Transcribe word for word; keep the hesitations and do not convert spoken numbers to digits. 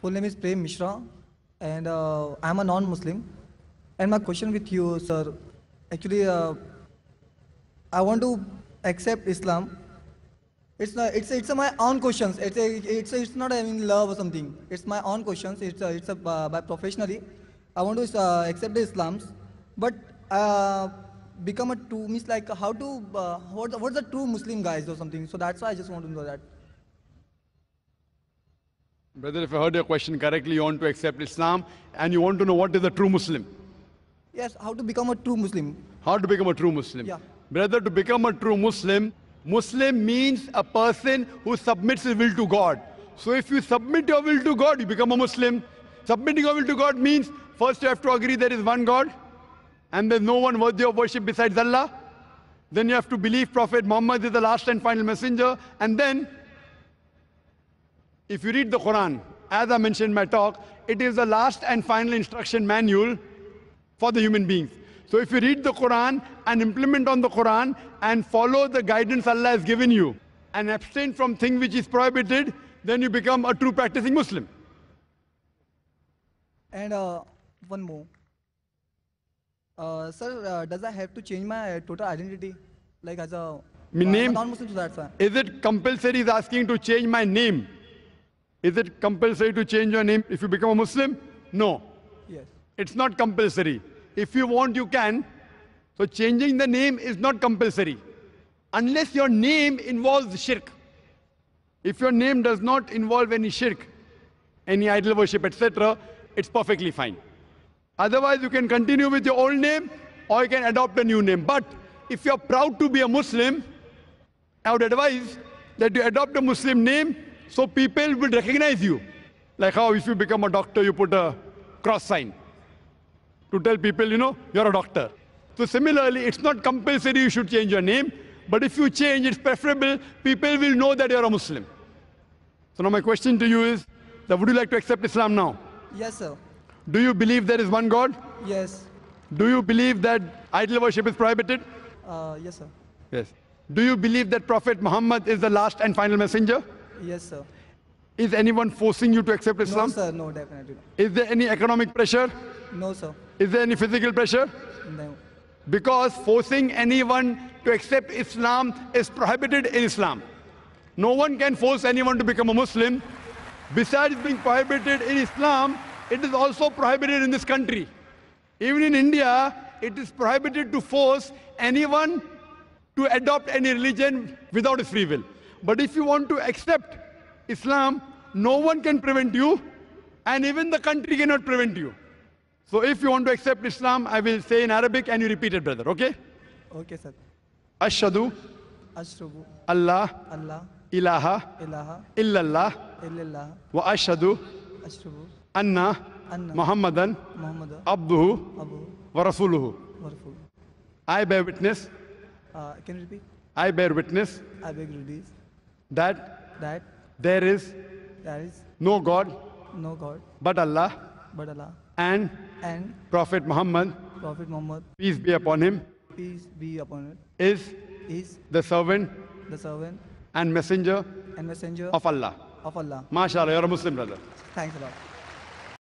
full name is Prem Mishra, and uh, I'm a non-Muslim. And my question with you, sir, actually, uh, I want to accept Islam. It's not. It's it's a, my own questions. It's a, it's a, it's not having love or something. It's my own questions. It's a, it's a, uh, by professionally, I want to uh, accept the Islams, but uh, become a true means like how to uh, what what's the true Muslim guys or something. So that's why I just want to know that. Brother, if I heard your question correctly, you want to accept Islam and you want to know what is a true Muslim. Yes, how to become a true Muslim. How to become a true Muslim. Yeah. Brother, to become a true Muslim, Muslim means a person who submits his will to God. So if you submit your will to God, you become a Muslim. Submitting your will to God means first you have to agree there is one God and there's no one worthy of worship besides Allah. Then you have to believe Prophet Muhammad is the last and final messenger. And then, if you read the Quran, as I mentioned in my talk, it is the last and final instruction manual for the human beings. So if you read the Quran and implement on the Quran and follow the guidance Allah has given you and abstain from things which is prohibited, then you become a true practicing Muslim. And uh, one more. Uh, sir, uh, does I have to change my total identity? Like as a, My uh, name? non-Muslim, so that's why. Is it compulsory is asking to change my name? Is it compulsory to change your name if you become a Muslim? No. Yes. It's not compulsory. If you want, you can. So changing the name is not compulsory. Unless your name involves shirk. If your name does not involve any shirk, any idol worship, et cetera, it's perfectly fine. Otherwise, you can continue with your old name or you can adopt a new name. But if you're proud to be a Muslim, I would advise that you adopt a Muslim name so people will recognize you. Like how if you become a doctor, you put a cross sign to tell people, you know, you're a doctor. So similarly, it's not compulsory you should change your name, but if you change, it's preferable, people will know that you're a Muslim. So now my question to you is, that would you like to accept Islam now? Yes, sir. Do you believe there is one God? Yes. Do you believe that idol worship is prohibited? Uh, yes, sir. Yes. Do you believe that Prophet Muhammad is the last and final messenger? Yes, sir. Is anyone forcing you to accept Islam? No, sir. No, definitely not. Is there any economic pressure? No, sir. Is there any physical pressure? No. Because forcing anyone to accept Islam is prohibited in Islam. No one can force anyone to become a Muslim. Besides being prohibited in Islam, it is also prohibited in this country. Even in India, it is prohibited to force anyone to adopt any religion without his free will. But if you want to accept Islam, no one can prevent you, and even the country cannot prevent you. So if you want to accept Islam, I will say in Arabic and you repeat it, brother, okay? Okay, sir. Ashhadu Ashrabu Allah Allah ilaha ilaha illallah illallah wa ashhadu ashrabu anna anna Muhammadan Muhammad abduhu Abu wa rasuluhu. Warful. I bear witness, Uh, can you repeat? I bear witness I beg release that that there is there is no God no God but Allah but Allah and and Prophet Muhammad, Prophet Muhammad, peace be upon him, peace be upon it, is is the servant the servant and messenger and messenger of Allah. of Allah. MashaAllah, you're a Muslim, brother. Thanks a lot.